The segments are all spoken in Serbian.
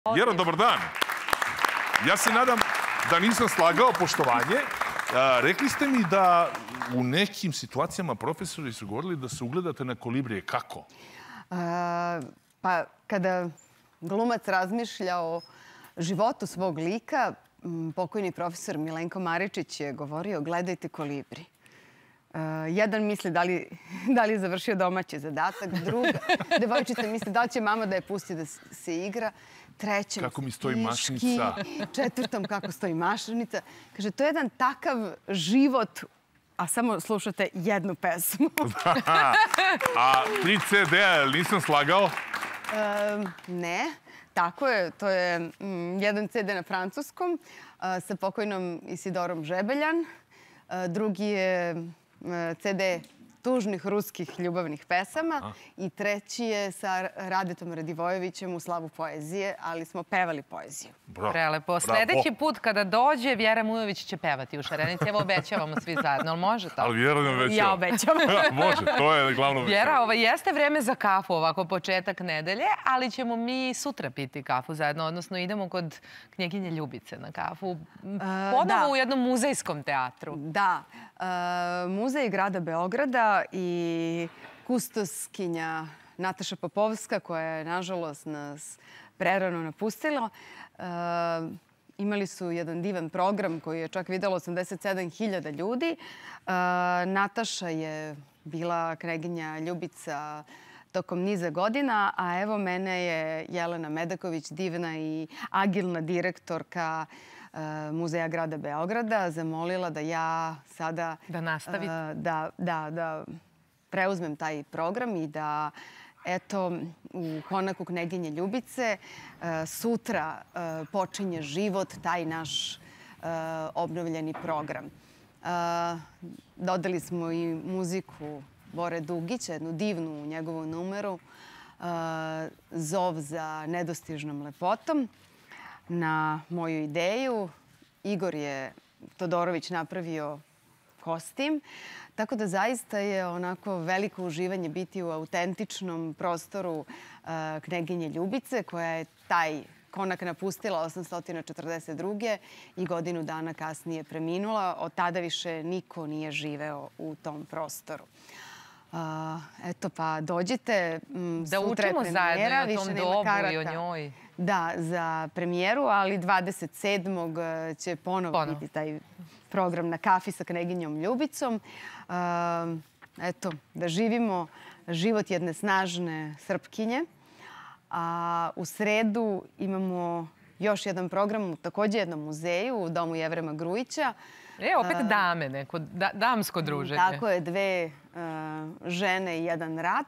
Jera, dobar dan. Ja se nadam da nisam slagao, poštovanje. Rekli ste mi da u nekim situacijama profesori su govorili da se ugledate na Kolibrije. Kako? Pa kada glumac razmišlja o životu svog lika, pokojni profesor Milenko Maričić je govorio gledajte Kolibri. Jedan misli da li je završio domaći zadatak, druga devojčica misli da li će mama da je pusti da se igra, trećem kako mi stoji piški, mašnica, četvrtom kako stoji mašnica. Kaže, to je jedan takav život, a samo slušate jednu pesmu. A 3 CD-a, nisam slagao? Ne, tako je. To je jedan CD na francuskom sa pokojnom Isidorom Žebeljan. Drugi je CD tužnih ruskih ljubavnih pesama i treći je sa Radetom Radivojevićem u slavu poezije, ali smo pevali poeziju. Prelepo. Sljedeći put kada dođe, Vjera Mujović će pevati u Šarenici. Evo, obećavamo svi zajedno. Ali može to? Ali Vjera ne obećava. Ja obećavam. Može, to je glavno obećavanje. Vjera, ovo jeste vreme za kafu, ovako početak nedelje, ali ćemo mi sutra piti kafu zajedno, odnosno idemo kod knjeginje Ljubice na kafu. Ponovo u jednom muzejskom teatru. Da. Muzej grada Beograda i kustoskinja Nataša Popovska, koja je, nažalost, nas prerano napustila. Imali su jedan divan program koji je čak videlo 87.000 ljudi. Nataša je bila knjeginja Ljubica tokom niza godina, a evo mene je Jelena Medaković, divna i agilna direktorka Muzeja grada Beograda, zamolila da ja sada da nastavite, da preuzmem taj program i da eto u konaku knjeginje Ljubice sutra počinje život, taj naš obnovljeni program. Dodali smo i muziku Bore Dugića, jednu divnu njegovu numeru, Zov za nedostižnom lepotom. Na moju ideju Igor je Todorović napravio kostim, tako da zaista je onako veliko uživanje biti u autentičnom prostoru knjeginje Ljubice, koja je taj konak napustila 842. i godinu dana kasnije preminula. Od tada više niko nije živeo u tom prostoru. Eto, pa dođite. Da učimo zajedno i o tom dobu i o njoj. Da, za premijeru, ali 27. će ponovo biti taj program na kafi sa knjeginjom Ljubicom. Eto, da živimo život jedne snažne Srpkinje. A u sredu imamo još jedan program u također jednom muzeju, u Domu Jevrema Grujića. Opet dame, neko damsko druženje. Tako je, 2 žene i 1 rat.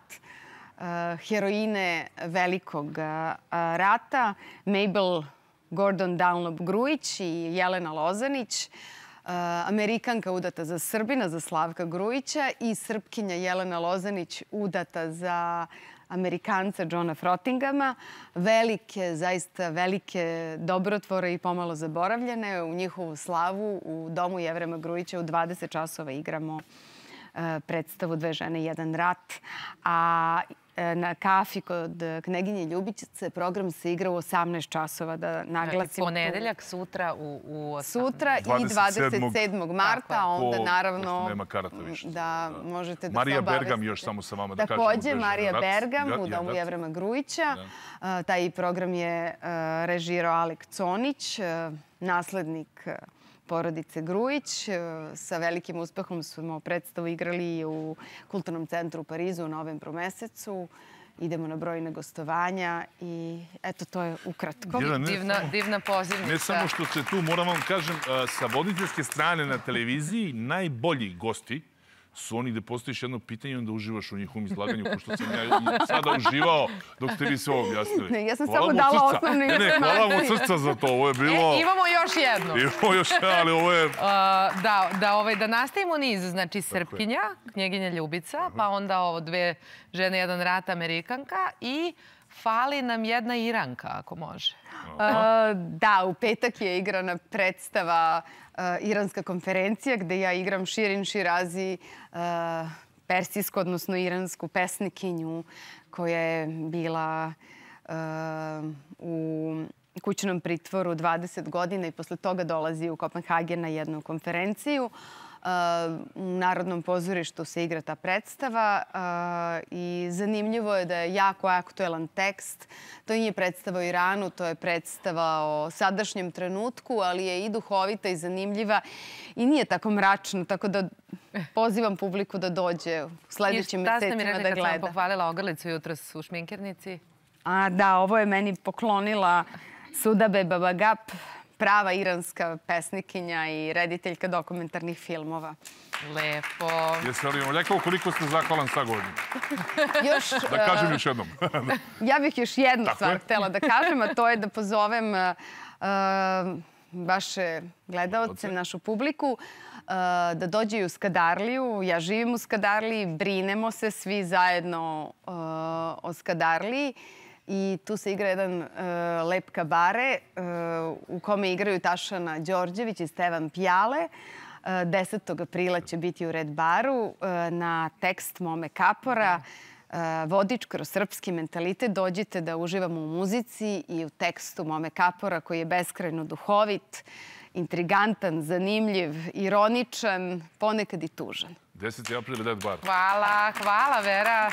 Heroine velikog rata, Mabel Gordon Dunlop Grujić i Jelena Lozanić, Amerikanka udata za Srbina, za Slavka Grujića i Srpkinja Jelena Lozanić udata za Amerikanca Johna Frottingama. Velike, zaista velike dobrotvore i pomalo zaboravljene. U njihovu slavu u Domu Jevrema Grujića u 20 časova igramo predstavu 2 žene i 1 rat. A na kafi kod knjeginje Ljubice program se igra u 18 časova, da naglasim. Ponedeljak, sutra u 18. Sutra i 27. marta, a onda naravno... Pošto nema karata više. Da, možete da se Marija obaveste. Bergam, još samo sa vama da kažem. Također, Marija Bergam u Domu Jevrema Grujića. Taj program je režirao Alek Conić, naslednik porodice Grujić. Sa velikim uspehom smo predstavu igrali u Kulturnom centru u Parizu u novembru mesecu. Idemo na brojne gostovanja i eto, to je ukratko. Divna pozivnica. Ne samo što ste tu, moram vam kažem, sa voditeljske strane na televiziji najbolji gosti su oni gde postojiš jedno pitanje i onda uživaš u njihovom izlaganju, pošto sam ja sada uživao dok ste vi sve objasnili. Ne, ja sam samo dala osnovne informacije. Ne, hvala vam od srca za to. Ovo je bilo... Imamo još jednu. Imamo još jednu, ali ovo je... Da nastavimo niz, znači Srpkinja, knjeginja Ljubica, pa onda ovo 2 žene, 1 rat, Amerikanka i fali nam 1 Iranka, ako može. Da, u petak je igrana predstava Iranska konferencija, gde ja igram Širin Širazi, persijsku, odnosno iransku pesnikinju koja je bila u kućnom pritvoru 20 godina i posle toga dolazi u Kopenhagen na jednu konferenciju. U Narodnom pozorištu se igra ta predstava i zanimljivo je da je jako aktuelan tekst. To nije predstava o Iranu, to je predstava o sadašnjem trenutku, ali je i duhovita i zanimljiva i nije tako mračno, tako da pozivam publiku da dođe u sledećim mesecima da gleda. Kad sam vam pohvalila ogrlicu jutros u šminkernici? Da, ovo je meni poklonila Sudabe Babagap, prava iranska pesnikinja i rediteljka dokumentarnih filmova. Lepo. Jesi li vam rekao koliko ste zahvalan sagovornik? Da kažem još jednom. Ja bih još jednu stvar htjela da kažem, a to je da pozovem vaše gledalce, našu publiku, da dođe u Skadarliju. Ja živim u Skadarliji, brinemo se svi zajedno o Skadarliji. I tu se igra jedan lep kabare u kome igraju Tašana Đorđević i Stevan Pjale. 10. aprila će biti u Red Baru na tekst Mome Kapora. Vodič kroz srpski mentalitet. Dođite da uživamo u muzici i u tekstu Mome Kapora koji je beskrajno duhovit, intrigantan, zanimljiv, ironičan, ponekad i tužan. 10. april Red Bar. Hvala Vera.